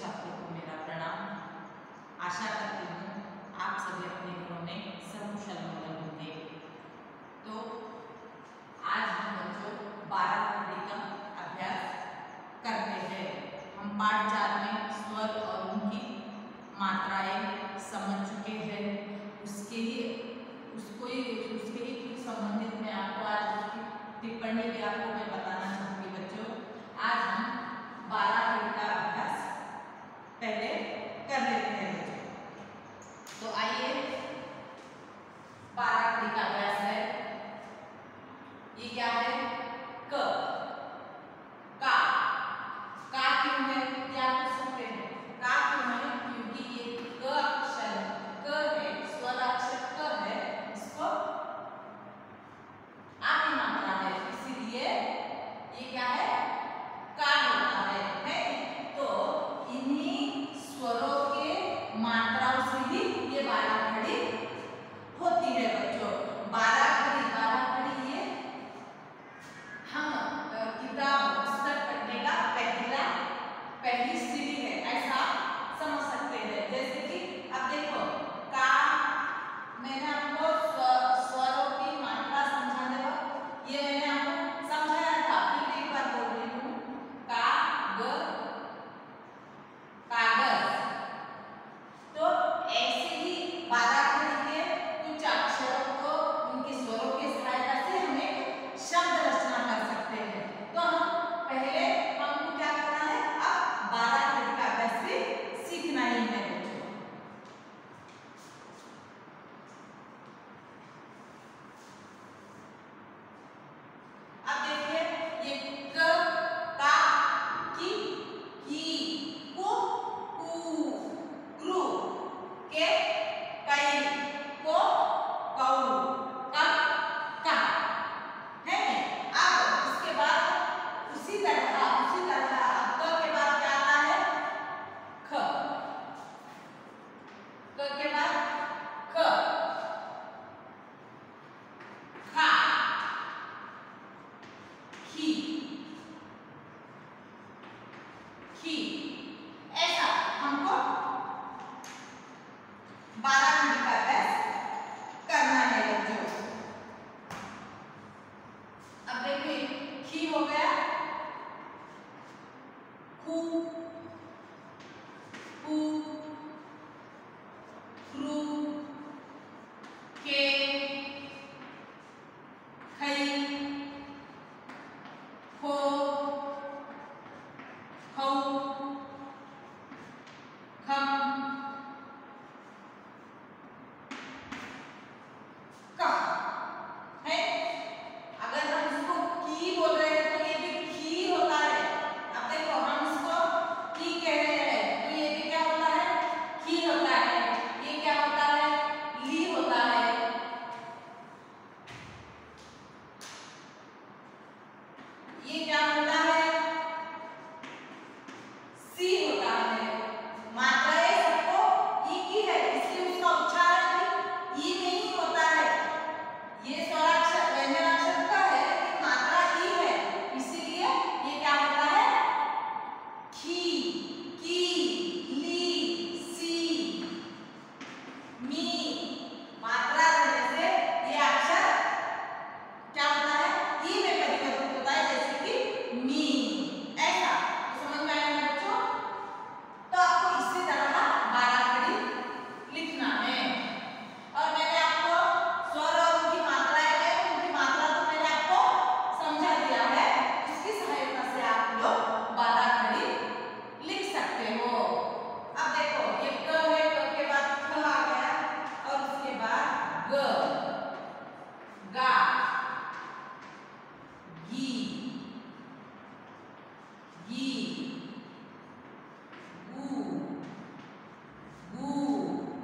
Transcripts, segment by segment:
छात्रों को मेरा प्रणाम। आशा करती हूँ आप सभी अपने घरों में सकुशल मंगल होंगे। तो आज हम बच्चों 12 का अभ्यास करते हैं। हम पाठ 4 में स्वर और उनकी मात्राएं समझ चुके हैं। उसके ही कुछ संबंधित मैं आपको आज उसकी टिप्पणी भी आपको मैं बताना चाहूँगी बच्चों। आज हम 12 का अभ्यास पहले कर लेते हैं बच्चों। तो आइए 12 का अभ्यास है। ये क्या है? क। का क्यों है? ये आप पूछ सकते हैं। का क्यों है? क्योंकि ये क अक्षर क है, स्वर अक्षर क है, इसको आ की मात्रा है, इसीलिए ये क्या है? का होता है। तो इन्हीं स्वरों के मात्राओं से ही ये 12 खड़ी होती है बच्चों। 12 खड़ी ये हम किताब पुस्तक पढ़ने का पहली सीढ़ी है, ऐसा समझ सकते हैं। जैसे कि अब देखो का, मैंने आपको स्वरों की मात्रा समझाने वक्त ये मैंने आपको समझाया था, फिर एक बार बोल रही हूँ। का ग कागज। तो ऐसे ही 12 खड़ी के कुछ अक्षरों को उनके स्वरों की सहायता से हम एक शब्द रचना कर सकते हैं। तो हम पहले हमको क्या करना है? अब 12 खड़ी का अभ्यास भी सीखना ही है बच्चों। अब देखिए ये क, का, की, को, कु, कृ, के, कई, को, कौ, कम, का है। अब उसके बाद उसी तरह अब क के बाद क्या आता है? ख। क के बाद ख, खा, खी, खी। ऐसा हमको 12 खड़ी का अभ्यास करना है बच्चों। अब देखिए खी हो गया, खू, कू, क्रू, के, खई, खो, खौ, खम, कम है। अगर हम इसको की बोल रहे हैं तो ये भी खी होता है। अब देखो हम इसको की कह रहे हैं तो ये भी क्या होता है? खी होता है। ये क्या होता है? ली होता है। ये क्या होता है? सी होता है। मात्राएं सबको ई की है, इसलिए उसका उच्चारण भी ई में ही होता है। ये स्वराक्षर व्यंजनाक्षर का है लेकिन मात्रा ई है, इसीलिए ये क्या होता है? खी, की, ली, सी, मी। मात्रा रहने से ये अक्षर क्या होता है? ई में परिवर्तित होता है, जैसे कि मी। ऐसा तो समझ में आया ना बच्चों? तो आपको इसी तरह 12 खड़ी लिखना है। और मैंने आपको स्वर और उनकी मात्राएं है, उनकी मात्रा तो मैंने आपको समझा दिया है। उसकी सहायता से आप लोग 12 खड़ी लिख सकते हो। अब देखो ये क है, क के बाद ख आ गया और उसके बाद ग, गा, गी, गी, गू, गू,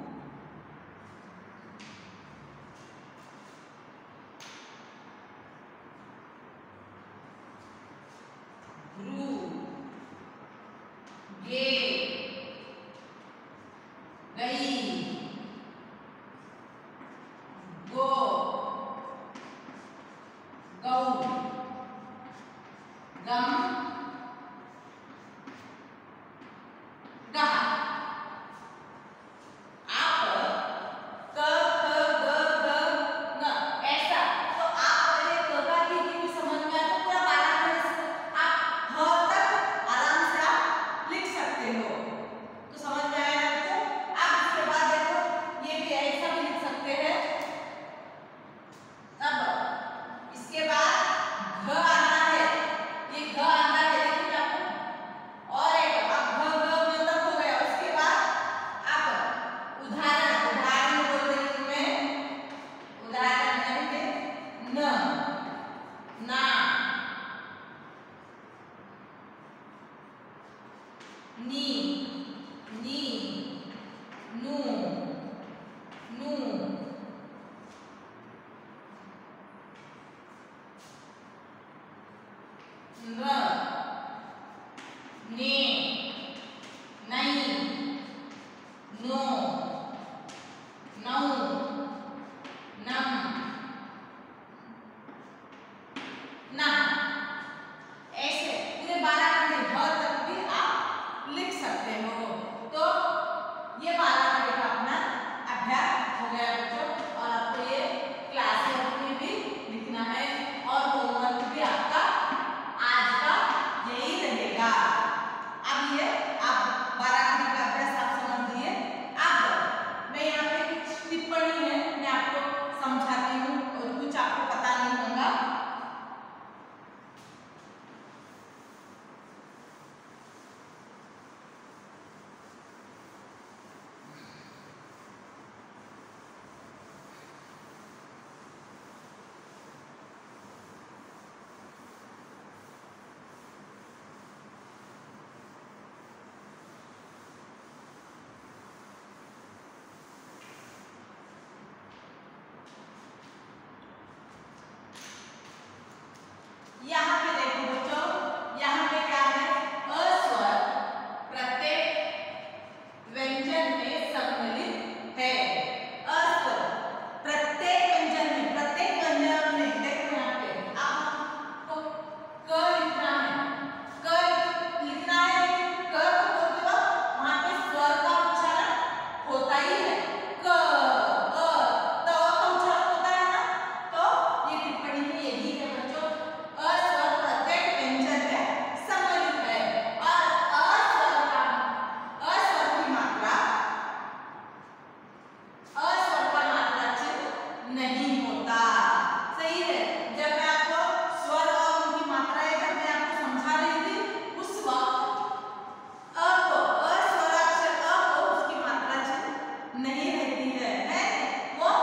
ग्रू, गे, गई, गो, गौ, गम, गा। नी, नी, नू, नू, र, ने, नई, नो, नौ, नम, ना। ऐसे पूरे 12 खंड ह तक भी आप लिख सकते हो। तो ये 12 खंड का अपना अभ्यास हो गया बच्चों, और आपको ये क्लास वर्क में भी लिखना है और होमवर्क भी आपका आज का यही रहेगा। अब ये आप 12 खंड का अभ्यास आप समझ लिए। अब मैं यहाँ पे कुछ टिप्पणी है मैं आपको समझाती हूँ और कुछ आपको पता नहीं होगा। यहाँ पे देखो बच्चों, यहाँ पे क्या है, अस्वर प्रत्येक व्यंजन में सम्मिलित है। अस्वर प्रत्येक व्यंजन में, प्रत्येक व्यंजन में देखो यहाँ पे आपको क लिखना है, क लिखना है, लेकिन क को बोलते वक्त वहां पे स्वर का उच्चारण होता ही है। क तो का उच्चारण होता है ना, तो ये टिप्पणी में यही है बच्चों, अस्वर प्रत्येक व्यंजन में सम्मिलित है और अस्वर की मात्रा, अस्वर का मात्रा चिन्ह नहीं होता। सही है। जब मैं आपको स्वर और उनकी मात्राएं जब मैं आपको समझा रही थी उस वक्त अ को, अस्वराक्षर अ को उसकी मात्रा चिन्ह नहीं रहती है वो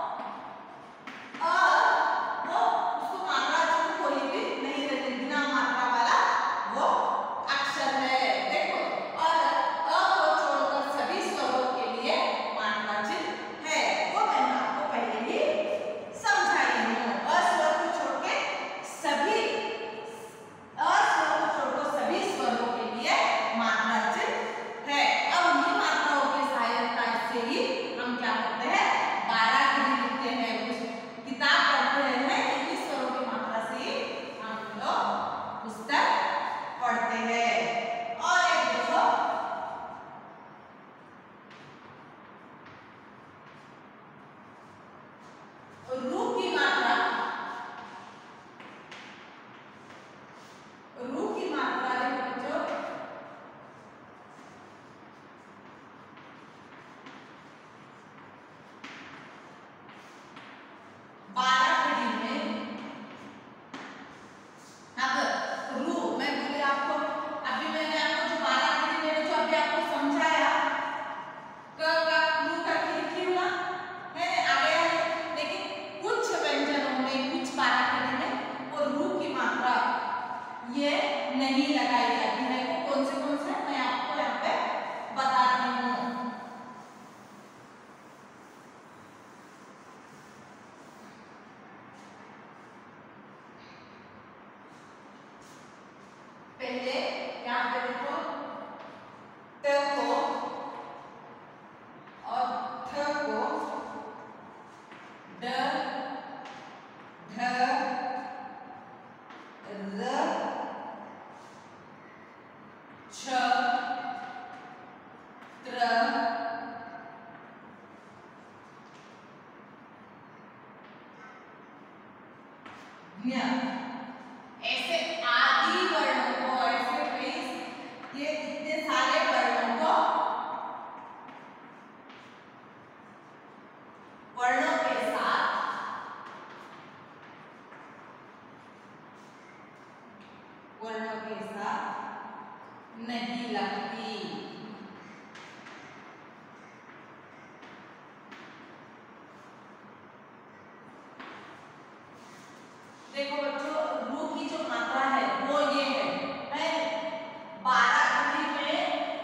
उसको मात्रा चिन्ह कोई भी नहीं रहती, बिना मात्रा वाला वो अक्षर है। देखो, और अ को छोड़कर सभी स्वरों के लिए मात्रा चिन्ह है, वो मैंने आपको पहले ही समझाई हूँ। अस्वर को छोड़ के सभी, अस्वर को छोड़कर सभी स्वरों के लिए मात्रा चिन्ह है। अब ये मात्राओं की सहायता से ही हम क्या करते हैं, 12 खंड लिखते हैं। कुछ किताब पढ़ते हैं, इंग्लिश स्वरों की मात्रा से ही हम लोग पुस्तक पढ़ते हैं। और एक देखो, रू की मात्रा, रू की मात्रा देखो बच्चों, बाराखड़ी में, अब रू मैं बोले आपको, अभी मैंने आपको जो बाराखड़ी मैंने जो अभी आपको समझाया, क का रू का लिखी हूँ ना, है आ गया है। लेकिन कुछ व्यंजनों में, कुछ बाराखड़ी में वो रू की मात्रा ये नहीं लगाई जाती है। वो कौन से मैं आपको यहाँ पे बताती हूँ। पहले यहाँ पे देखो, ट को और थ को, ड, ढ, र, छ, त्र, ज्ञ, ऐसे आदि वर्णों को, ऐसे कई ये इतने सारे वर्णों को, वर्णों के साथ नहीं लगती। देखो बच्चों, रू की जो मात्रा है वो ये है 12 में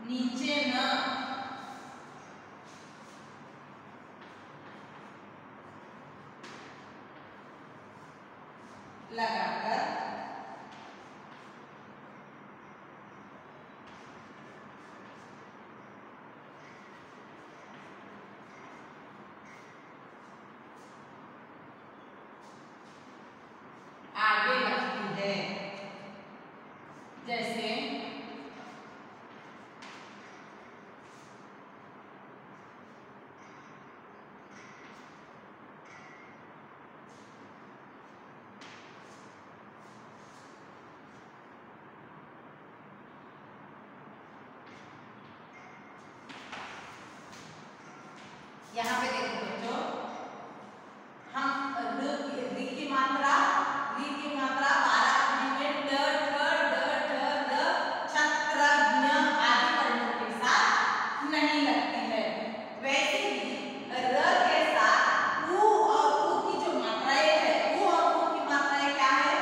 नीचे न लगाकर आगे लगती है। जैसे यहाँ पे देखो बच्चों, हम री की मात्रा 12 में ड ठ ड ढ द छत्र ज्ञ आदि वर्णों के साथ नहीं लगती है। वैसे ही र के साथ उ और उ की जो मात्राएं है, उ और उ की मात्राएं क्या है?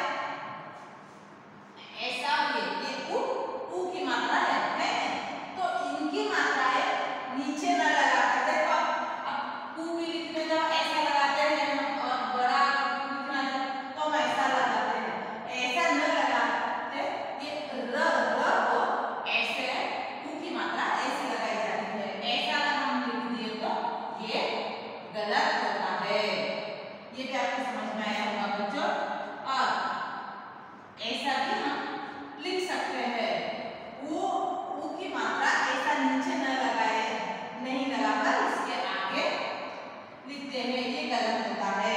ऐसा ये उ की मात्रा है तो इनकी मात्राएं नीचे न लगा कर देखो, अब उ भी लिखने जाओ ऐसा लगाते हैं और बड़ा लिखना जाओ तो हम ऐसा लगाते हैं, ऐसा न लगाते। ये र को ऐसे उ की मात्रा ऐसी लगाई जाती है, ऐसा अगर हम लिख दिए तो ये गलत होता है। ये भी आपको समझ में आया होगा बच्चों। और ऐसा भी हम लिख सकते हैं, उ की मात्रा ऐसा नीचे न लगाए, नहीं लगाकर इसके आगे लिखते हैं, ये गलत होता है।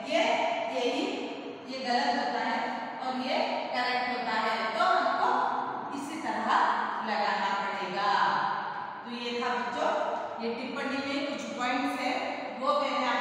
ये गलत होता है और ये करेक्ट होता है, तो हमको इसी तरह लगाना पड़ेगा। तो ये था बच्चों, ये टिप्पणी में कुछ पॉइंट्स है वो मैंने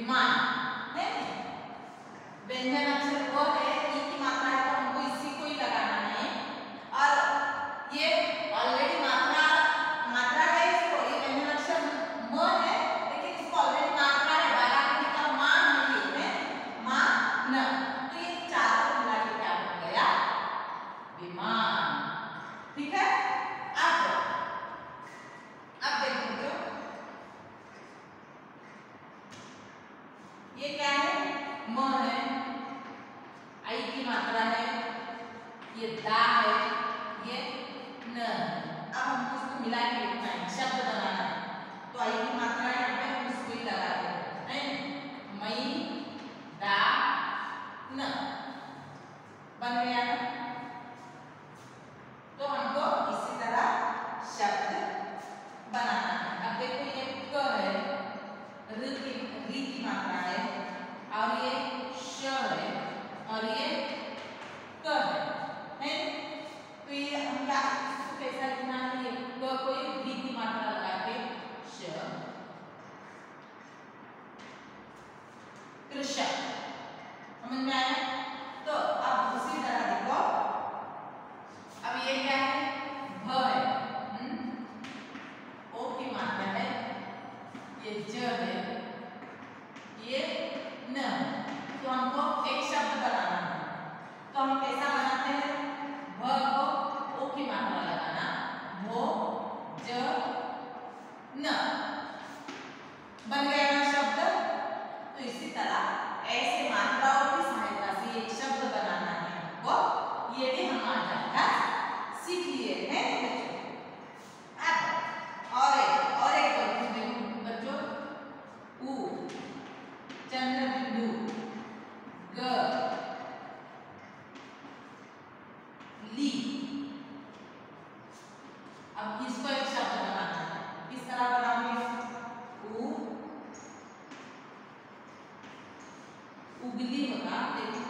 विमान है। व्यंजन अक्षर वो है, ई की मात्रा है तो हमको इसी को ही लगाना है। और ये ऑलरेडी मात्रा है इसको, ये व्यंजन अक्षर म है लेकिन इसको ऑलरेडी मात्रा है, बाराखड़ी का मान नहीं है, मान न, तो ये चारों मिला के क्या बन गया? विमान। ठीक है। अब देखो जो ये क्या है? म है, आई की मात्रा है, ये दा है, ये न। अब हमको इसको मिला के लिखना है, शब्द बनाना है। तो आई की मात्रा है, यहाँ पे हम इसको ही लगाते हैं, मई दा न, बन गया ना। तो हमको इसी तरह शब्द बनाना है। अब देखो ये क है, री की मात्रा है, और ये श है, और ये क है। तो ये हम क्या इसको कैसा लिखना है? ये क को री की मात्रा लगा के श, कृषक। समझ में आया? तो अब दूसरी तरह देखो, अब ये क्या है? भ है, ओ की मात्रा है, ये ज है, ये न। तो हमको एक शब्द बनाना है, तो हम कैसा बनाते हैं? भ को ओ की मात्रा लगाना, भो ज न, बन गया ना शब्द। तो इसी तरह ऐसे मात्राओं की सहायता से एक शब्द बनाना है हमको, ये भी हम आज अभ्यास सीख लिए हैं बच्चों। अब और एक बच्चों, उ, चंद्र बिंदु, ग, ली। अब इसको एक शब्द बनाना है, किस तरह बनाओगे? उगली होगा, देखो